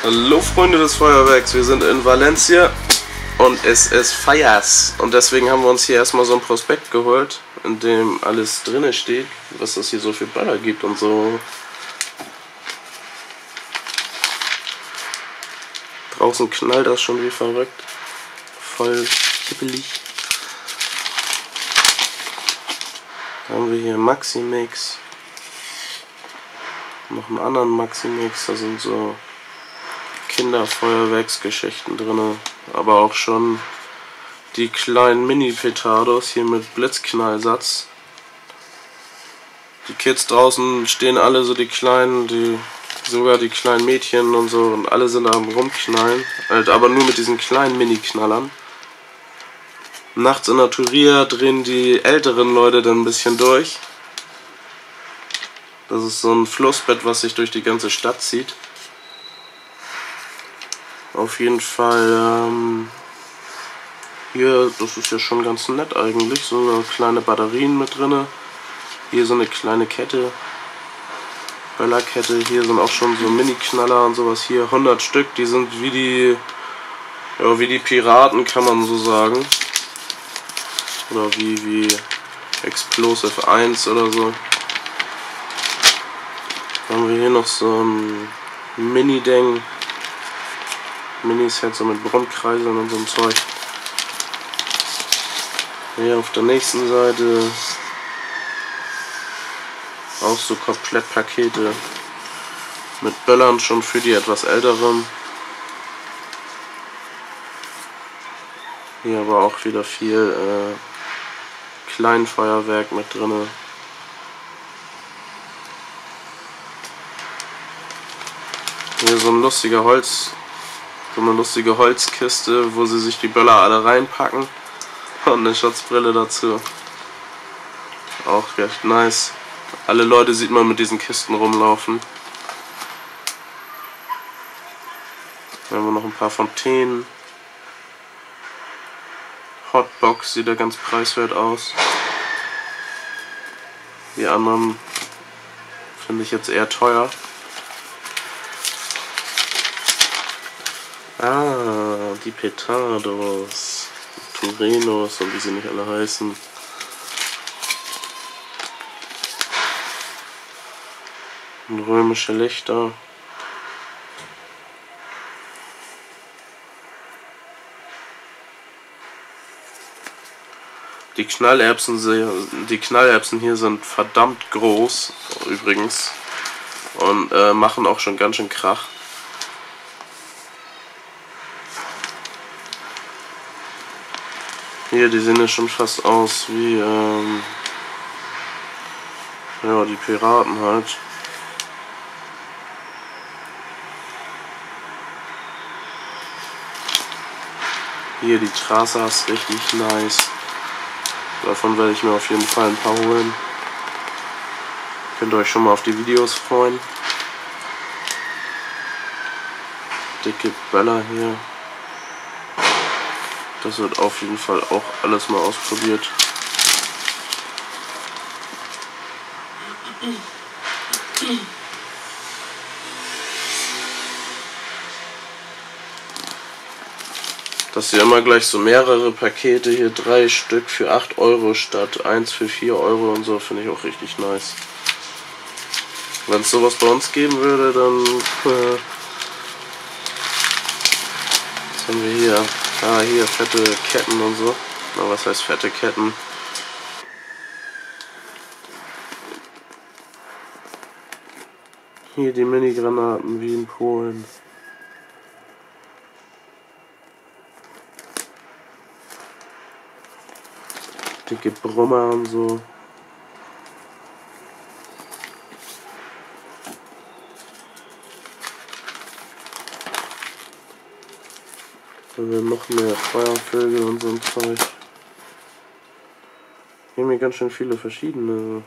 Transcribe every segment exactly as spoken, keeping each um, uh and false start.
Hallo Freunde des Feuerwerks, wir sind in Valencia und es ist Feiers und deswegen haben wir uns hier erstmal so ein Prospekt geholt, in dem alles drinne steht, was es hier so für Böller gibt und so. Draußen knallt das schon wie verrückt, voll hippelig. Da haben wir hier Maxi-Mix, noch einen anderen Maxi-Mix, da sind so Kinderfeuerwerksgeschichten drin, aber auch schon die kleinen Mini-Petardos hier mit Blitzknallsatz. Die Kids draußen stehen alle so, die kleinen, die sogar die kleinen Mädchen und so, und alle sind am rumknallen, halt aber nur mit diesen kleinen Mini-Knallern. Nachts in der Turia drehen die älteren Leute dann ein bisschen durch. Das ist so ein Flussbett, was sich durch die ganze Stadt zieht. Auf jeden Fall, ähm, hier, das ist ja schon ganz nett eigentlich, so eine kleine Batterien mit drinne. Hier so eine kleine Kette, Böllerkette, hier sind auch schon so Mini-Knaller und sowas, hier hundert Stück, die sind wie die, ja, wie die Piraten, kann man so sagen. Oder wie, wie Explosive eins oder so. Dann haben wir hier noch so ein Mini-Ding. Mini-Set so mit Brummkreiseln und so ein Zeug. Hier auf der nächsten Seite auch so Komplettpakete mit Böllern schon für die etwas älteren. Hier aber auch wieder viel äh, Kleinfeuerwerk mit drinne. Hier so ein lustiger Holz, so eine lustige Holzkiste, wo sie sich die Böller alle reinpacken und eine Schutzbrille dazu. Auch recht nice. Alle Leute sieht man mit diesen Kisten rumlaufen. Dann haben wir noch ein paar Fontänen. Hotbox sieht ja ganz preiswert aus. Die anderen finde ich jetzt eher teuer. Ah, die Petardos, Turenos und wie sie nicht alle heißen. Und römische Lichter. Die Knallerbsen, die Knallerbsen hier sind verdammt groß, übrigens, und äh, machen auch schon ganz schön Krach. Hier, die sehen ja schon fast aus wie, ähm, ja, die Piraten halt. Hier, die Trazas, richtig nice. Davon werde ich mir auf jeden Fall ein paar holen. Könnt ihr euch schon mal auf die Videos freuen. Dicke Böller hier. Das wird auf jeden Fall auch alles mal ausprobiert. Dass ihr immer gleich so mehrere Pakete, hier drei Stück für acht Euro statt eins für vier Euro und so, finde ich auch richtig nice. Wenn es sowas bei uns geben würde, dann äh, was haben wir hier? Ah, hier fette Ketten und so. Na, was heißt fette Ketten? Hier die Mini-Granaten wie in Polen. Dicke Brummer und so. Dann haben wir noch mehr Feuervögel und so ein Zeug. Hier haben wir ganz schön viele verschiedene.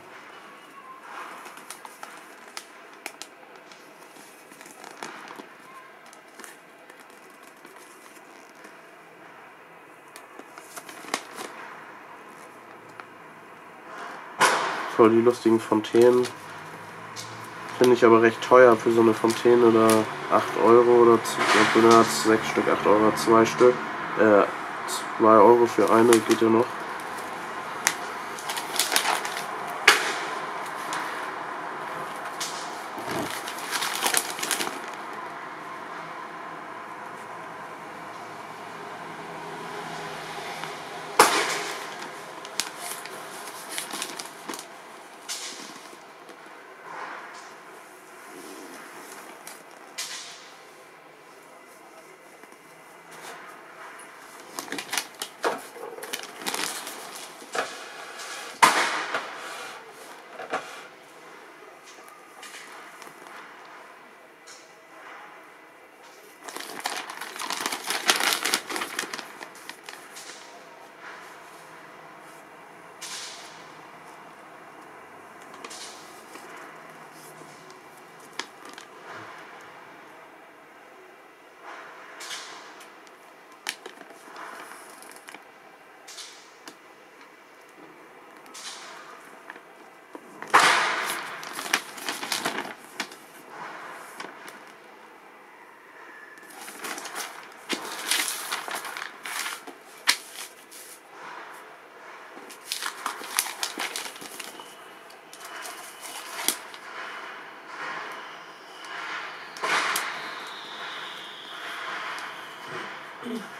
Voll die lustigen Fontänen. Finde ich aber recht teuer für so eine Fontäne, da acht Euro oder sechs Stück, acht Euro, zwei Stück. Äh, zwei Euro für eine geht ja noch. Mm.